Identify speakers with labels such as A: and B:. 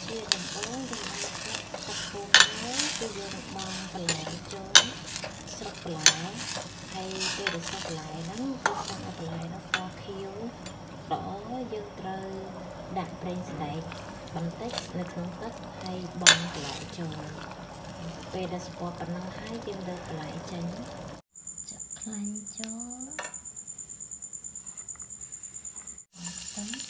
A: ជាដំបូងយើងអាចទឹកពុំនេះគឺយើងបងបន្លែចូលស្រុកបន្លែហើយពេលដែលស្រុកបន្លែហ្នឹងគឺស្រុកបន្លែនោះពណ៌ខៀវល្អយើងត្រូវដាក់ប្រេងស្ដែកបន្តិចនៅក្នុងទឹកហើយបងបន្លែចូលពេលដែលស្គាល់ប៉ុណ្ណឹងហើយយើងលើកបន្លែចេញចាក់ខ្លាញ់ចូលទៅ